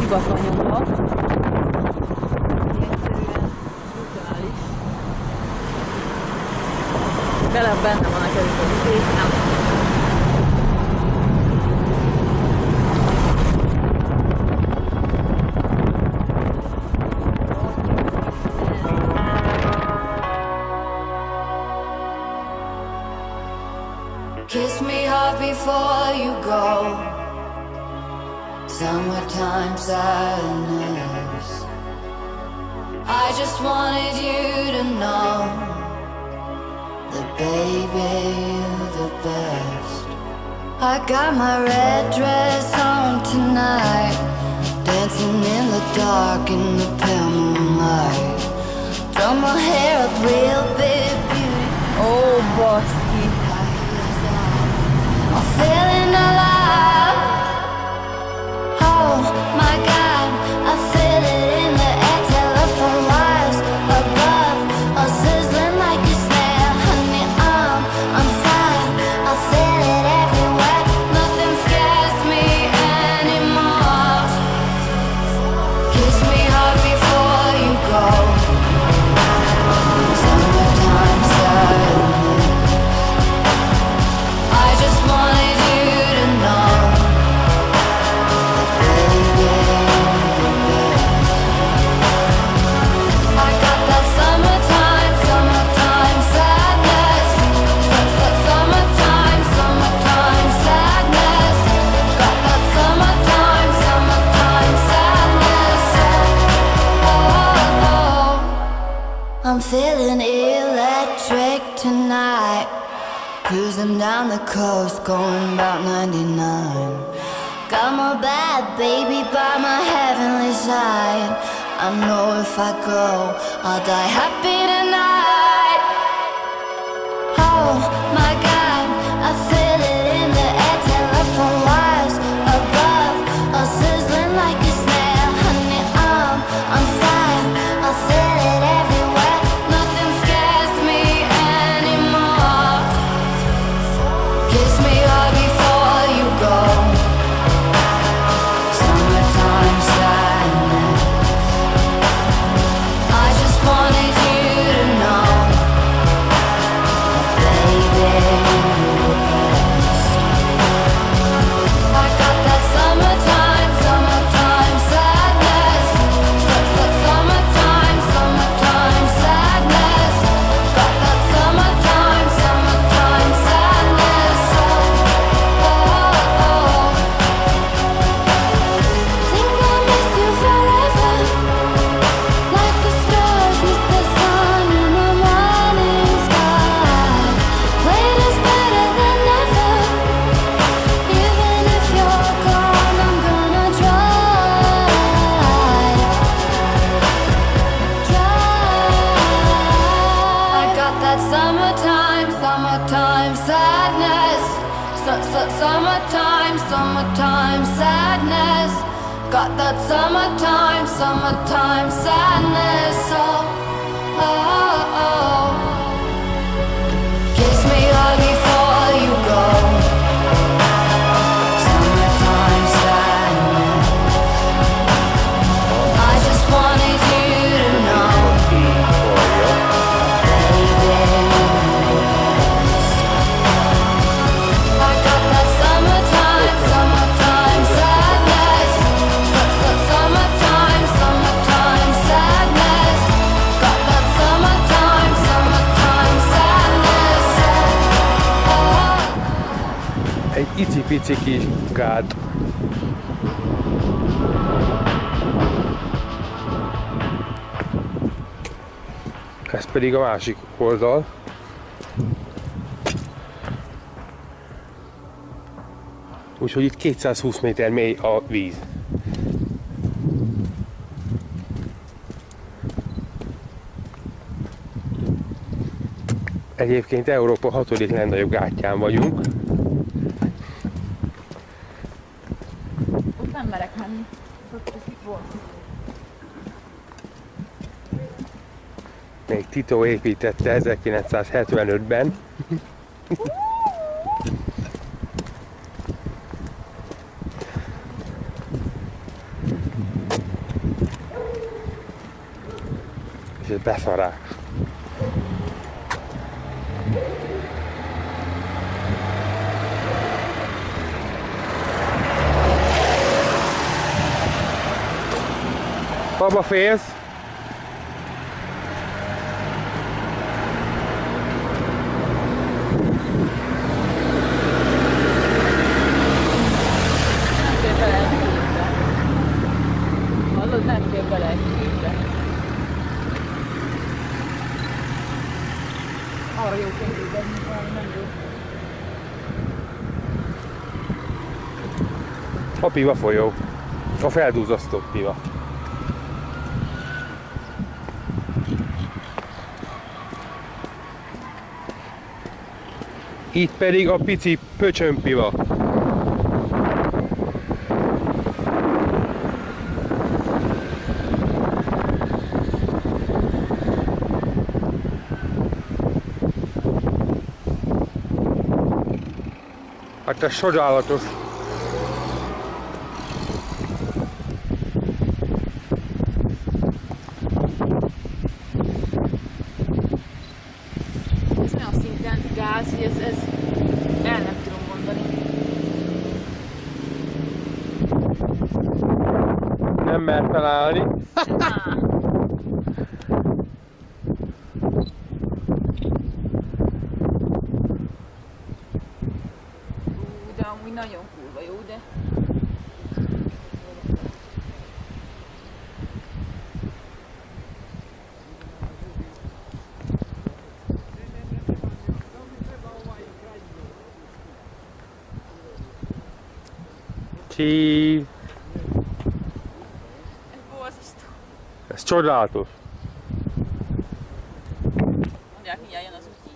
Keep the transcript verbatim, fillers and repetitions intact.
szivatanyagnak. Egyszerűen brutális. Bele benne van a kezük a vizét, nem. Kiss me hard before you go. Summertime sadness. I just wanted you to know that baby, you're the best. I got my red dress on tonight, dancing in the dark in the pale moonlight. Done my hair up real big, beautiful. Oh, baszki. I'm feeling alive. Oh my God, I feel it in the air. Telephone wires above, all sizzling like a snare. Honey, I'm on fire. I feel it everywhere. Nothing scares me anymore. Kiss me hard before you go. Summertime sadness. I just wanted you to know that baby, you're the best. I got that summertime, summertime sadness. Su- su- Summertime, summertime sadness. Got that summertime, summertime sadness. Oh, oh. I'm feeling electric tonight. Cruising down the coast, going about ninety-nine. Got my bad baby by my heavenly side. I know if I go, I'll die happy tonight. Oh my God, I feel it in the air. Telephone wires above, all sizzling like a snare. Honey, I'm on fire. I feel it everywhere. Nothing scares me anymore. Kiss me hard before you go. Summertime sadness. I just wanted you to know that baby, you're the best. I got that summertime, summertime sadness. Su- su- Summertime, summertime sadness. Got that summertime, summertime sadness. Oh, oh, oh. Think I miss you forever, like the stars miss the sun in the morning sky. Late is better than never. Even if you're gone, I'm gonna try. Try. I got that summertime, summertime sadness. Su- su- Summertime, summertime sadness. Got that summertime, summertime sadness. Oh, oh, oh. Kiss me hard before you go. Summertime sadness. I just wanted you to know, baby, you're the best. I got that summertime, summertime sadness. Su- su- Summertime, summertime sadness. Got that summertime, summertime sadness. Oh. Egy icipici kis gát. Ez pedig a másik oldal. Úgyhogy itt kétszázhúsz méter mély a víz. Egyébként Európa hatodik legnagyobb gátján vagyunk. Ott nem merek menni. Ott eszik volt. Még Tito építette ezerkilencszázhetvenötben. Ez beszarás. Baba félsz? Nem fér bele egy képbe. Hallod, nem fér bele egy képbe. Arra jó képbe, mint valami nem jó. A Piva folyó. A feldúzasztó Piva. Itt pedig a pici Pöcsönpiva. Hát ez csodálatos. Ez olyan szinten gáz, hogy ez, ez el nem tudom mondani. Nem mer felállni. Á. Ú, de amúgy nagyon kurva jó, de... Csí. Ez borzasztó. Ez csodálatos. Mondják, mindjárt jön az úti